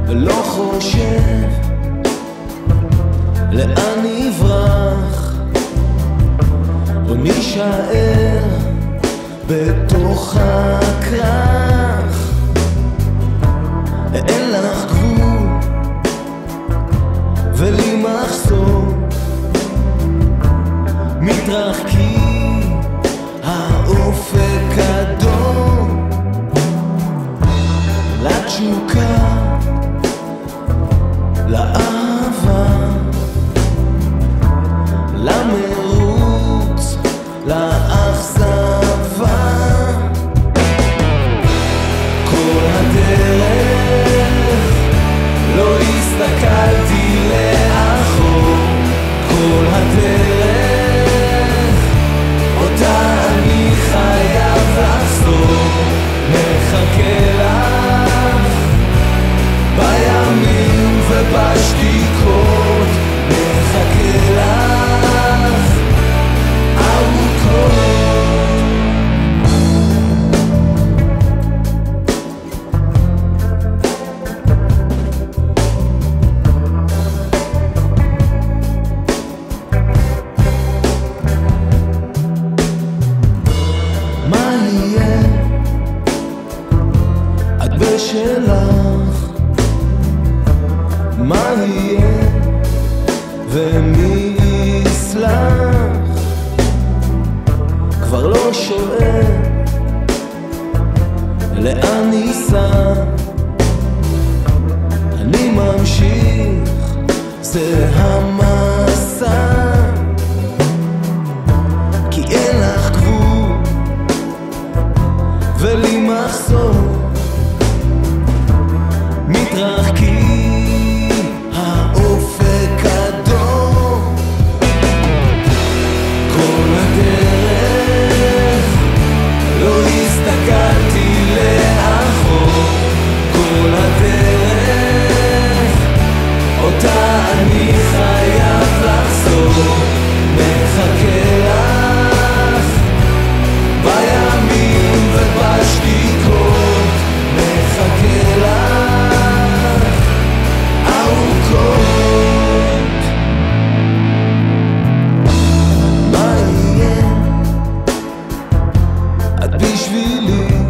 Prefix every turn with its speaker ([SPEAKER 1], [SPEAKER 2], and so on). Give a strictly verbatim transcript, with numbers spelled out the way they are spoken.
[SPEAKER 1] ולא חושב לאן נברח או נשאר בתוך הכרך. אין לך גבול ולי מחסום, מתרחקים האופק אדום לתשוקה, לאהבה, למרוץ, לאכזבה. כל הדרך לא הסתכלתי לאחור, כל הדרך אותה אני חייב לחזור. מחכה לך בימים ובשתיקות, מחכה לך ארוכות. מה יהיה? את בשלך. מה יהיה ומי יסלח? כבר לא שואל לאן ניסע, אני ממשיך, זה המסע. כי אין לך גבול ולי מחסום, מתרחקים האופק אדום. כל הדרך לא הסתכלתי לאחור, כל הדרך אותה אני חייב לחזור. מחכה לך בימים ובשתיקות, מחכה לך ארוכות. מה יהיה? את בשבילי